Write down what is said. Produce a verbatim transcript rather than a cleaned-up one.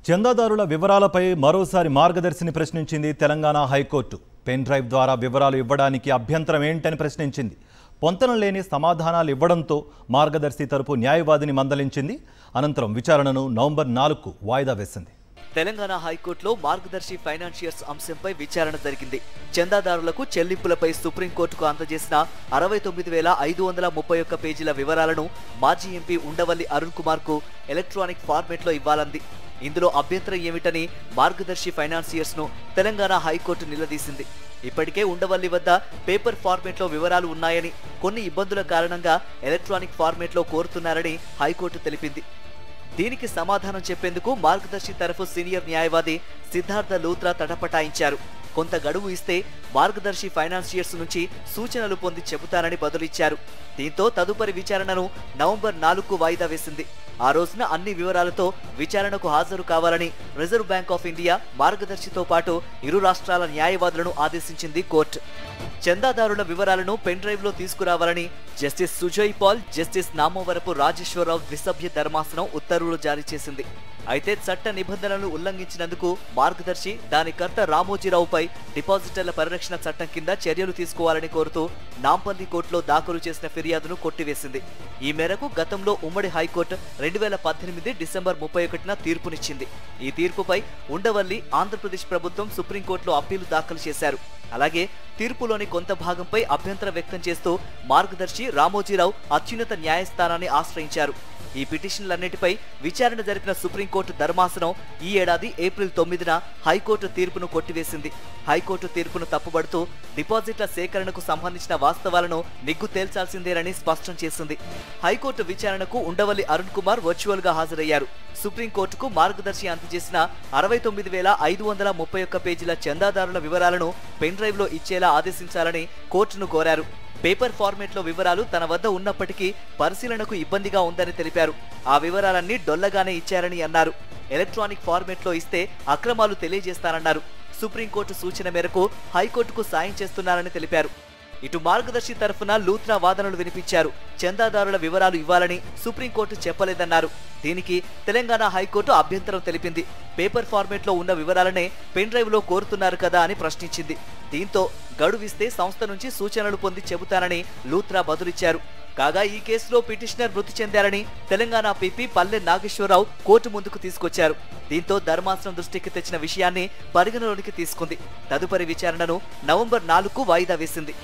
చందాదారుల వివరాలపై మరోసారి మార్గదర్శిని ప్రశ్నించింది Telangana high court. Pen drive ద్వారా వివరాలు ఇవ్వడానికి అభ్యంతరం ఏంటని ప్రశ్నించింది. పొంతన లేని సమాధానాలు ఇవ్వడంతో మార్గదర్శి తరపు న్యాయవాదిని మందలించింది. అనంతరం విచారణను నవంబర్ నాలుగుకు వాయిదా వేసింది. తెలంగాణ హైకోర్టులో మార్గదర్శి ఫైనాన్షియర్స్ అంశంపై విచారణ జరిగింది. చందాదారులకు చెల్లింపులపై సుప్రీంకోర్టుకు అందజేసిన అరవై తొమ్మిది వేల ఐదు వందల ముప్పై ఒక్క పేజీల వివరాలను మాజీ ఎంపీ ఉండవల్లి అరుణ్ కుమార్ కు ఎలక్ట్రానిక్ ఫార్మేట్లో ఇవ్వాలంది. ఇందులో అభ్యంతరం ఏమిటని మార్గదర్శి ఫైనాన్షియర్స్ ను తెలంగాణ హైకోర్టు నిలదీసింది. ఇప్పటికే ఉండవల్లి వద్ద పేపర్ ఫార్మేట్లో వివరాలు ఉన్నాయని, కొన్ని ఇబ్బందుల కారణంగా ఎలక్ట్రానిక్ ఫార్మేట్లో కోరుతున్నారని హైకోర్టు తెలిపింది. దీనికి సమాధానం చెప్పేందుకు మార్గదర్శి తరఫు సీనియర్ న్యాయవాది సిద్ధార్థ లూత్రా తటపటాయించారు. కొంత గడువు ఇస్తే మార్గదర్శి ఫైనాన్షియర్స్ నుంచి సూచనలు పొంది చెబుతారని బదులిచ్చారు. దీంతో తదుపరి విచారణను నవంబర్ నాలుగుకు వాయిదా వేసింది. ఆ రోజున అన్ని వివరాలతో విచారణకు హాజరు కావాలని రిజర్వ్ బ్యాంక్ ఆఫ్ ఇండియా మార్గదర్శితో పాటు ఇరు రాష్ట్రాల న్యాయవాదులను ఆదేశించింది కోర్టు. చందాదారుల వివరాలను పెన్ డ్రైవ్ లో తీసుకురావాలని జస్టిస్ సుజయ్ పాల్, జస్టిస్ నామవరపు రాజేశ్వరరావు ద్విసభ్య ధర్మాసనం ఉత్తర్వులు జారీ చేసింది. అయితే చట్ట నిబంధనలను ఉల్లంఘించినందుకు మార్గదర్శి, దాని కర్త రామోజీరావుపై డిపాజిటర్ల పరిరక్షణ చట్టం కింద చర్యలు తీసుకోవాలని కోరుతూ నాంపల్లి కోర్టులో దాఖలు చేసిన ఫిర్యాదును కొట్టివేసింది. ఈ మేరకు గతంలో ఉమ్మడి హైకోర్టు రెండు వేల పద్దెనిమిది డిసెంబర్ ముప్పై ఒకటిన తీర్పునిచ్చింది. ఈ తీర్పుపై ఉండవల్లి, ఆంధ్రప్రదేశ్ ప్రభుత్వం సుప్రీంకోర్టులో అప్పీలు దాఖలు చేశారు. అలాగే తీర్పులోని కొంత భాగంపై అభ్యంతరం వ్యక్తం చేస్తూ మార్గదర్శి, రామోజీరావు అత్యున్నత న్యాయస్థానాన్ని ఆశ్రయించారు. ఈ పిటిషన్లన్నిటిపై విచారణ జరిపిన సుప్రీంకోర్టు ధర్మాసనం ఈ ఏడాది ఏప్రిల్ తొమ్మిదిన హైకోర్టు తీర్పును కొట్టివేసింది. హైకోర్టు తీర్పును తప్పుబడుతూ డిపాజిట్ల సేకరణకు సంబంధించిన వాస్తవాలను నిగ్గు తేల్చాల్సిందేనని స్పష్టం చేసింది. హైకోర్టు విచారణకు ఉండవల్లి అరుణ్ కుమార్ వర్చువల్ గా హాజరయ్యారు. సుప్రీంకోర్టుకు మార్గదర్శి అందజేసిన అరవై తొమ్మిది వేల ఐదు వందల ముప్పై ఒక్క పేజీల చందాదారుల వివరాలను పెన్ డ్రైవ్ లో ఇచ్చేలా ఆదేశించాలని కోర్టును కోరారు. పేపర్ ఫార్మేట్లో వివరాలు తన వద్ద ఉన్నప్పటికీ పరిశీలనకు ఇబ్బందిగా ఉందని తెలిపారు. ఆ వివరాలన్నీ డొల్లగానే ఇచ్చారని అన్నారు. ఎలక్ట్రానిక్ ఫార్మేట్లో ఇస్తే అక్రమాలు తెలియజేస్తానన్నారు. సుప్రీంకోర్టు సూచన మేరకు హైకోర్టుకు సాయం చేస్తున్నారని తెలిపారు. ఇటు మార్గదర్శి తరఫున లూత్రా వాదనలు వినిపించారు. చందాదారుల వివరాలు ఇవ్వాలని సుప్రీంకోర్టు చెప్పలేదన్నారు. దీనికి తెలంగాణ హైకోర్టు అభ్యంతరం తెలిపింది. పేపర్ ఫార్మేట్లో ఉన్న వివరాలనే పెన్ డ్రైవ్ లో కోరుతున్నారు కదా అని ప్రశ్నించింది. దీంతో గడువిస్తే సంస్థ నుంచి సూచనలు పొంది చెబుతానని లూత్రా బదులిచ్చారు. కాగా ఈ కేసులో పిటిషనర్ మృతి చెందారని తెలంగాణ పీపీ పల్లె నాగేశ్వరరావు కోర్టు ముందుకు తీసుకొచ్చారు. దీంతో ధర్మాసనం దృష్టికి తెచ్చిన విషయాన్ని పరిగణలోనికి తీసుకుంది. తదుపరి విచారణను నవంబర్ నాలుగుకు వాయిదా వేసింది.